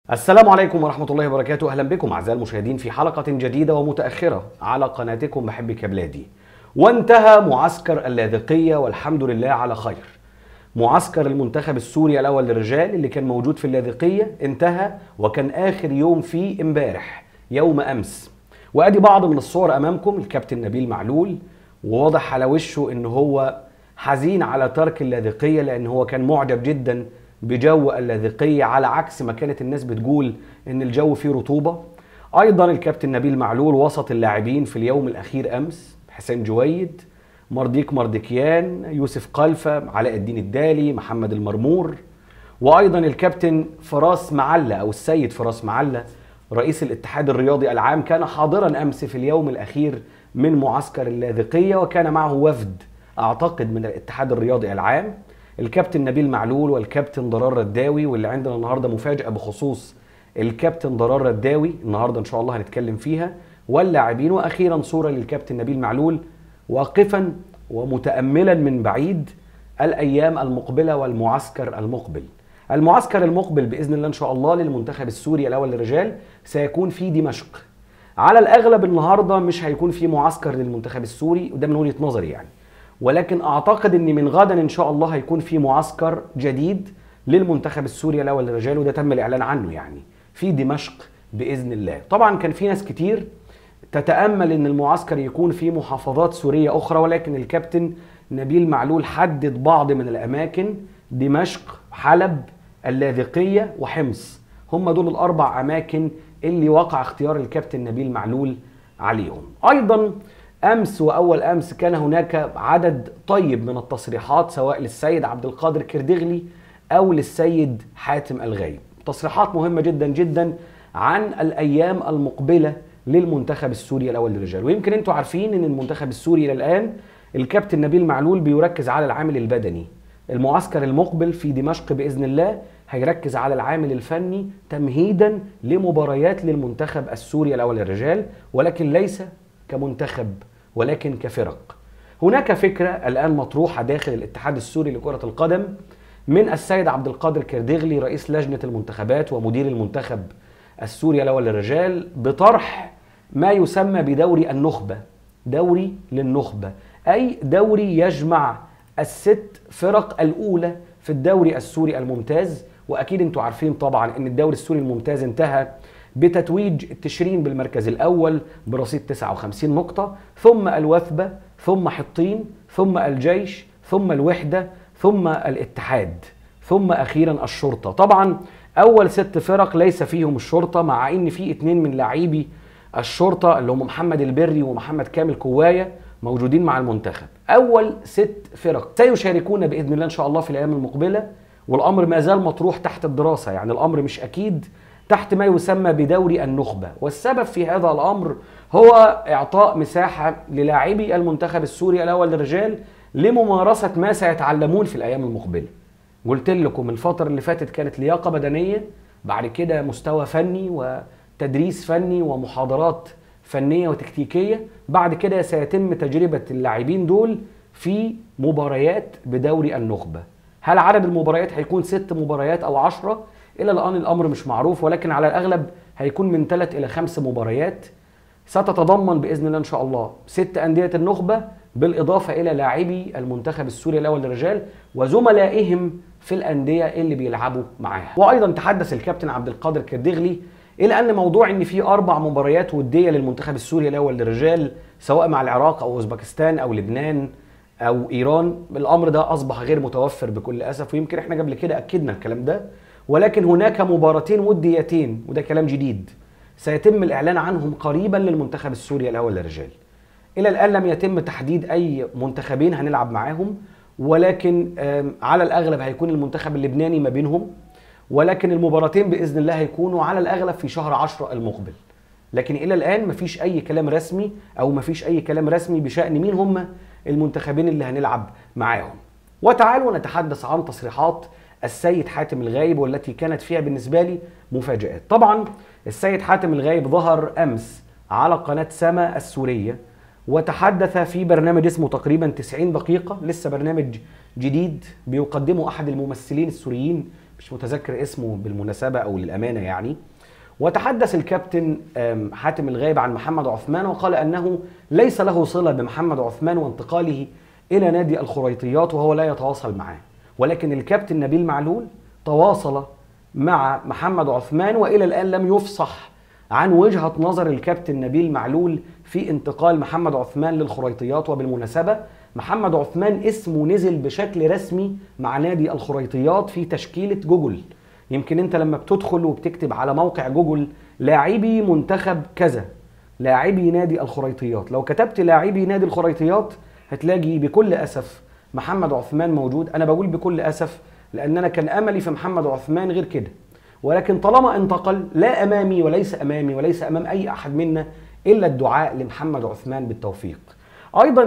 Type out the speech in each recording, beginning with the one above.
السلام عليكم ورحمة الله وبركاته. أهلا بكم أعزائي المشاهدين في حلقة جديدة ومتأخرة على قناتكم بحبك يا بلادي. وانتهى معسكر اللاذقية والحمد لله على خير. معسكر المنتخب السوري الأول للرجال اللي كان موجود في اللاذقية انتهى، وكان آخر يوم فيه امبارح يوم أمس. وأدي بعض من الصور أمامكم. الكابتن نبيل معلول وواضح على وشه إن هو حزين على ترك اللاذقية، لأن هو كان معجب جدا بجو اللاذقية، على عكس ما كانت الناس بتقول ان الجو فيه رطوبة. ايضا الكابتن نبيل معلول وسط اللاعبين في اليوم الاخير امس: حسين جويد، مرديك مردكيان، يوسف قلفة، علاء الدين الدالي، محمد المرمور. وايضا الكابتن فراس معلة او السيد فراس معلة رئيس الاتحاد الرياضي العام كان حاضرا امس في اليوم الاخير من معسكر اللاذقية، وكان معه وفد اعتقد من الاتحاد الرياضي العام. الكابتن نبيل معلول والكابتن ضرار رداوي، واللي عندنا النهارده مفاجأة بخصوص الكابتن ضرار رداوي النهارده ان شاء الله هنتكلم فيها، واللاعبين. واخيرا صورة للكابتن نبيل معلول واقفا ومتأملا من بعيد الايام المقبلة والمعسكر المقبل. المعسكر المقبل باذن الله ان شاء الله للمنتخب السوري الاول للرجال سيكون في دمشق. على الاغلب النهارده مش هيكون في معسكر للمنتخب السوري، وده من وجهة نظري يعني، ولكن اعتقد ان من غدا ان شاء الله هيكون في معسكر جديد للمنتخب السوري الاول للرجال، وده تم الاعلان عنه يعني في دمشق باذن الله. طبعا كان في ناس كتير تتامل ان المعسكر يكون في محافظات سوريه اخرى، ولكن الكابتن نبيل معلول حدد بعض من الاماكن: دمشق، حلب، اللاذقيه، وحمص. هم دول الاربع اماكن اللي وقع اختيار الكابتن نبيل معلول عليهم. ايضا امس واول امس كان هناك عدد طيب من التصريحات سواء للسيد عبد القادر كردغلي او للسيد حاتم الغايب، تصريحات مهمه جدا جدا عن الايام المقبله للمنتخب السوري الاول للرجال. ويمكن انتم عارفين ان المنتخب السوري الى الان الكابتن نبيل معلول بيركز على العامل البدني. المعسكر المقبل في دمشق باذن الله هيركز على العامل الفني تمهيدا لمباريات للمنتخب السوري الاول للرجال، ولكن ليس كمنتخب ولكن كفرق. هناك فكرة الآن مطروحة داخل الاتحاد السوري لكرة القدم من السيد عبد القادر كردغلي رئيس لجنة المنتخبات ومدير المنتخب السوري الأول للرجال بطرح ما يسمى بدوري النخبة. دوري للنخبة، أي دوري يجمع الست فرق الأولى في الدوري السوري الممتاز. وأكيد أنتم عارفين طبعا أن الدوري السوري الممتاز انتهى بتتويج التشرين بالمركز الأول برصيد 59 نقطة، ثم الوثبة، ثم حطين، ثم الجيش، ثم الوحدة، ثم الاتحاد، ثم أخيرا الشرطة. طبعا أول 6 فرق ليس فيهم الشرطة، مع إن في 2 من لاعبي الشرطة اللي هم محمد البري ومحمد كامل كواية موجودين مع المنتخب. أول 6 فرق سيشاركون بإذن الله إن شاء الله في الأيام المقبلة، والأمر ما زال مطروح تحت الدراسة، يعني الأمر مش أكيد، تحت ما يسمى بدوري النخبة. والسبب في هذا الأمر هو إعطاء مساحة للاعبي المنتخب السوري الأول للرجال لممارسة ما سيتعلمون في الأيام المقبلة. قلت لكم الفترة اللي فاتت كانت لياقة بدنية، بعد كده مستوى فني وتدريس فني ومحاضرات فنية وتكتيكية، بعد كده سيتم تجربة اللاعبين دول في مباريات بدوري النخبة. هل عدد المباريات هيكون 6 مباريات أو 10؟ إلى الآن الأمر مش معروف، ولكن على الأغلب هيكون من 3 إلى 5 مباريات ستتضمن بإذن الله إن شاء الله 6 أندية النخبة، بالإضافة إلى لاعبي المنتخب السوري الأول للرجال وزملائهم في الأندية اللي بيلعبوا معاها. وأيضا تحدث الكابتن عبد القادر كردغلي إلى أن موضوع إن في 4 مباريات ودية للمنتخب السوري الأول للرجال سواء مع العراق أو أوزبكستان أو لبنان أو إيران، الأمر ده أصبح غير متوفر بكل أسف، ويمكن إحنا قبل كده أكدنا الكلام ده. ولكن هناك مباراتين وديتين، وده كلام جديد، سيتم الإعلان عنهم قريبا للمنتخب السوري الأول للرجال. إلى الآن لم يتم تحديد أي منتخبين هنلعب معاهم، ولكن على الأغلب هيكون المنتخب اللبناني ما بينهم، ولكن المباراتين بإذن الله هيكونوا على الأغلب في شهر 10 المقبل. لكن إلى الآن مفيش أي كلام رسمي أو مفيش أي كلام رسمي بشأن مين هم المنتخبين اللي هنلعب معاهم. وتعالوا نتحدث عن تصريحات السيد حاتم الغايب، والتي كانت فيها بالنسبة لي مفاجآت. طبعا السيد حاتم الغايب ظهر أمس على قناة سما السورية وتحدث في برنامج اسمه تقريبا 90 دقيقة، لسه برنامج جديد بيقدمه أحد الممثلين السوريين مش متذكر اسمه بالمناسبة أو للأمانة يعني. وتحدث الكابتن حاتم الغايب عن محمد عثمان وقال أنه ليس له صلة بمحمد عثمان وانتقاله إلى نادي الخريطيات وهو لا يتواصل معه، ولكن الكابتن نبيل معلول تواصل مع محمد عثمان وإلى الآن لم يفصح عن وجهة نظر الكابتن نبيل معلول في انتقال محمد عثمان للخريطيات. وبالمناسبة محمد عثمان اسمه نزل بشكل رسمي مع نادي الخريطيات في تشكيلة جوجل. يمكن انت لما بتدخل وبتكتب على موقع جوجل لاعبي منتخب كذا، لاعبي نادي الخريطيات، لو كتبت لاعبي نادي الخريطيات هتلاقي بكل أسف محمد عثمان موجود. أنا بقول بكل أسف لأن أنا كان أملي في محمد عثمان غير كده، ولكن طالما انتقل لا أمامي وليس أمام أي أحد منا إلا الدعاء لمحمد عثمان بالتوفيق. أيضا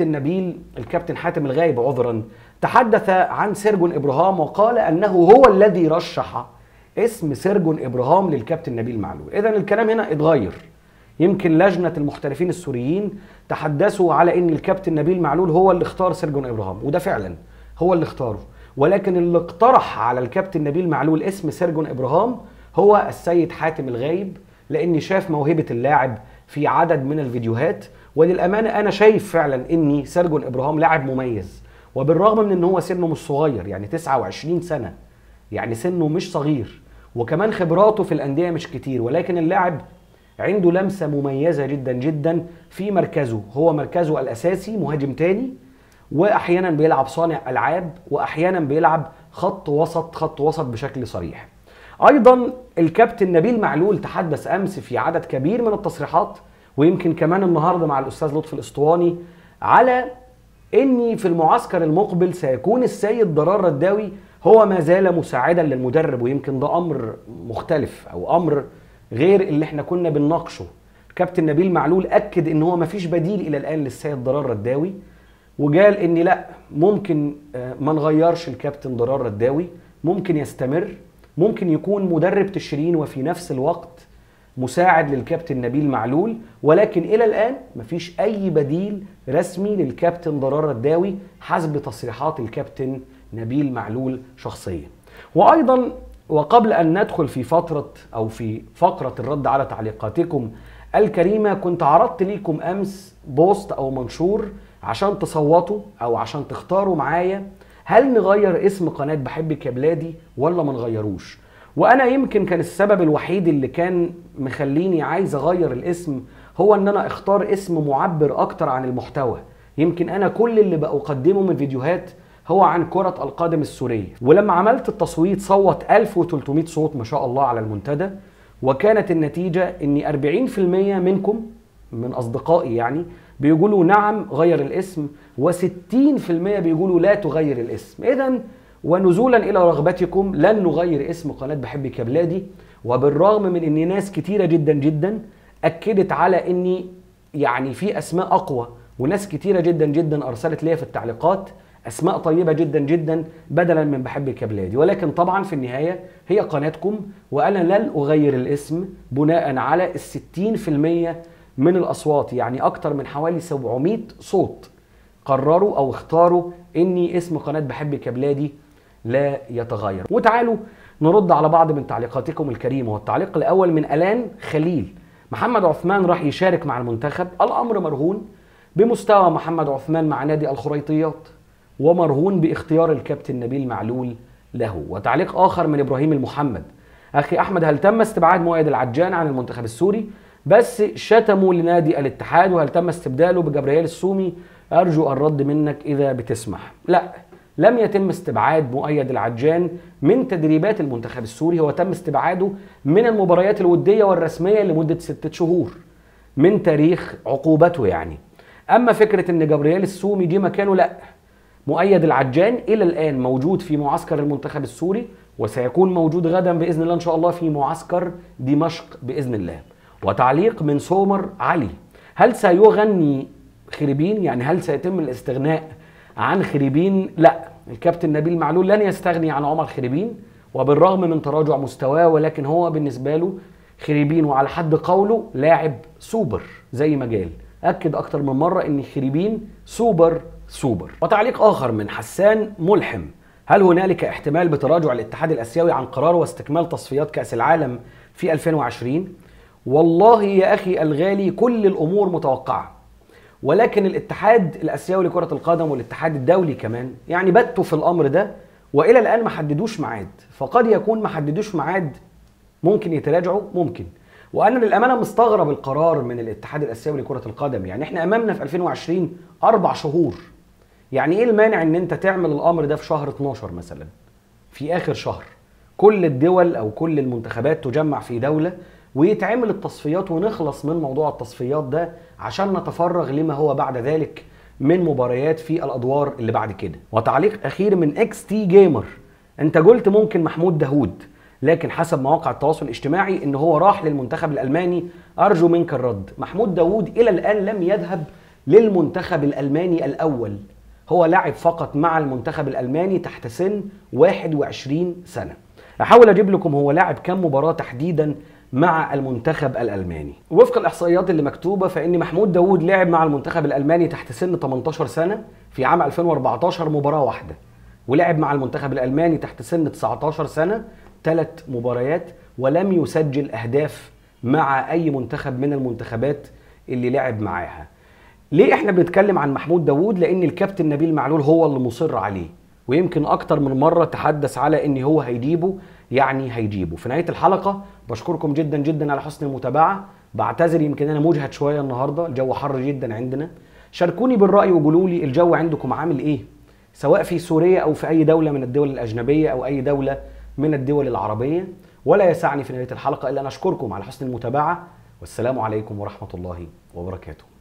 الكابتن حاتم الغايب عذرا تحدث عن سيرجون إبراهام وقال أنه هو الذي رشح اسم سيرجون إبراهام للكابتن نبيل معلول. إذن الكلام هنا اتغير. يمكن لجنة المحترفين السوريين تحدثوا على أن الكابتن نبيل معلول هو اللي اختار سيرجون إبراهام، وده فعلا هو اللي اختاره، ولكن اللي اقترح على الكابتن نبيل معلول اسم سيرجون إبراهام هو السيد حاتم الغايب، لأني شاف موهبة اللاعب في عدد من الفيديوهات. وللأمانة أنا شايف فعلا أن سيرجون إبراهام لاعب مميز، وبالرغم من أن هو سنه مش صغير، يعني 29 سنة، يعني سنه مش صغير، وكمان خبراته في الأندية مش كتير، ولكن اللاعب عنده لمسة مميزة جدا جدا في مركزه. هو مركزه الأساسي مهاجم تاني، وأحيانا بيلعب صانع ألعاب، وأحيانا بيلعب خط وسط بشكل صريح. أيضا الكابتن نبيل معلول تحدث أمس في عدد كبير من التصريحات، ويمكن كمان النهاردة مع الأستاذ لطفي الأسطواني، على أني في المعسكر المقبل سيكون السيد ضرار رداوي هو ما زال مساعدا للمدرب، ويمكن ده أمر مختلف أو أمر غير اللي احنا كنا بنناقشه. كابتن نبيل معلول أكد ان هو مفيش بديل الى الان للسيد ضرار رداوي، وقال ان لا، ممكن ما نغيرش الكابتن ضرار رداوي، ممكن يستمر، ممكن يكون مدرب تشرين وفي نفس الوقت مساعد للكابتن نبيل معلول، ولكن الى الان مفيش اي بديل رسمي للكابتن ضرار رداوي حسب تصريحات الكابتن نبيل معلول شخصيا. وايضا وقبل أن ندخل في فقرة الرد على تعليقاتكم الكريمة، كنت عرضت ليكم أمس بوست أو منشور عشان تصوتوا أو عشان تختاروا معايا هل نغير اسم قناة بحبك يا بلادي ولا ما نغيروش. وأنا يمكن كان السبب الوحيد اللي كان مخليني عايز أغير الاسم هو أن أنا اختار اسم معبر أكتر عن المحتوى. يمكن أنا كل اللي بقدمه من فيديوهات هو عن كرة القدم السورية، ولما عملت التصويت صوت 1300 صوت ما شاء الله على المنتدى، وكانت النتيجة ان 40% منكم من أصدقائي يعني بيقولوا نعم غير الاسم، و60% بيقولوا لا تغير الاسم. إذن ونزولا إلى رغبتكم لن نغير اسم قناة بحبك يا بلادي، وبالرغم من ان ناس كتيرة جدا جدا أكدت على اني يعني في أسماء أقوى، وناس كتيرة جدا جدا أرسلت لي في التعليقات أسماء طيبة جدا جدا بدلا من بحبك يا بلادي، ولكن طبعا في النهاية هي قناتكم، وأنا لن أغير الاسم بناء على 60% من الأصوات، يعني أكتر من حوالي 700 صوت قرروا أو اختاروا إني اسم قناة بحبك يا بلادي لا يتغير. وتعالوا نرد على بعض من تعليقاتكم الكريمة. والتعليق الأول من ألان خليل: محمد عثمان راح يشارك مع المنتخب، الأمر مرهون بمستوى محمد عثمان مع نادي الخريطيات، ومرهون باختيار الكابتن نبيل معلول له. وتعليق آخر من إبراهيم المحمد: أخي أحمد، هل تم استبعاد مؤيد العجان عن المنتخب السوري؟ بس شتموا لنادي الاتحاد، وهل تم استبداله بجبريال السومي؟ أرجو الرد منك إذا بتسمح. لا، لم يتم استبعاد مؤيد العجان من تدريبات المنتخب السوري، هو تم استبعاده من المباريات الودية والرسمية لمدة 6 شهور من تاريخ عقوبته يعني. أما فكرة إن جبريال السومي دي مكانه، لا، مؤيد العجان إلى الآن موجود في معسكر المنتخب السوري، وسيكون موجود غدا بإذن الله إن شاء الله في معسكر دمشق بإذن الله. وتعليق من سومر علي: هل سيغني خريبين؟ يعني هل سيتم الاستغناء عن خريبين؟ لا، الكابتن نبيل معلول لن يستغني عن عمر خريبين، وبالرغم من تراجع مستواه، ولكن هو بالنسبة له خريبين وعلى حد قوله لاعب سوبر، زي ما قال أكد أكتر من مرة إن خريبين سوبر. وتعليق آخر من حسان ملحم: هل هنالك احتمال بتراجع الاتحاد الآسيوي عن قراره واستكمال تصفيات كأس العالم في 2020؟ والله يا أخي الغالي كل الأمور متوقعة، ولكن الاتحاد الآسيوي لكرة القدم والاتحاد الدولي كمان يعني بتوا في الأمر ده وإلى الآن ما حددوش ميعاد، فقد يكون ما حددوش ميعاد، ممكن يتراجعوا ممكن. وأنا للأمانة مستغرب القرار من الاتحاد الآسيوي لكرة القدم، يعني احنا أمامنا في 2020 4 شهور، يعني ايه المانع ان انت تعمل الامر ده في شهر 12 مثلا، في اخر شهر كل الدول او كل المنتخبات تجمع في دولة ويتعمل التصفيات ونخلص من موضوع التصفيات ده عشان نتفرغ لما هو بعد ذلك من مباريات في الادوار اللي بعد كده. وتعليق اخير من اكس تي جيمر، انت قلت ممكن محمود داوود، لكن حسب مواقع التواصل الاجتماعي ان هو راح للمنتخب الالماني، ارجو منك الرد. محمود داوود الى الان لم يذهب للمنتخب الالماني الاول، هو لعب فقط مع المنتخب الألماني تحت سن 21 سنة. أحاول أجيب لكم هو لعب كم مباراة تحديدا مع المنتخب الألماني. وفق الإحصائيات اللي مكتوبة فإن محمود داوود لعب مع المنتخب الألماني تحت سن 18 سنة في عام 2014 مباراة واحدة، ولعب مع المنتخب الألماني تحت سن 19 سنة 3 مباريات، ولم يسجل أهداف مع أي منتخب من المنتخبات اللي لعب معاها. ليه احنا بنتكلم عن محمود داوود؟ لان الكابتن نبيل معلول هو اللي مصر عليه، ويمكن اكتر من مرة تحدث على ان هو هيجيبه، يعني هيجيبه. في نهاية الحلقة بشكركم جدا جدا على حسن المتابعة، بعتذر يمكن انا مجهد شوية النهاردة، الجو حر جدا عندنا. شاركوني بالرأي وقولوا لي الجو عندكم عامل ايه، سواء في سوريا او في اي دولة من الدول الاجنبية او اي دولة من الدول العربية. ولا يسعني في نهاية الحلقة الا ان اشكركم على حسن المتابعة، والسلام عليكم ورحمة الله وبركاته.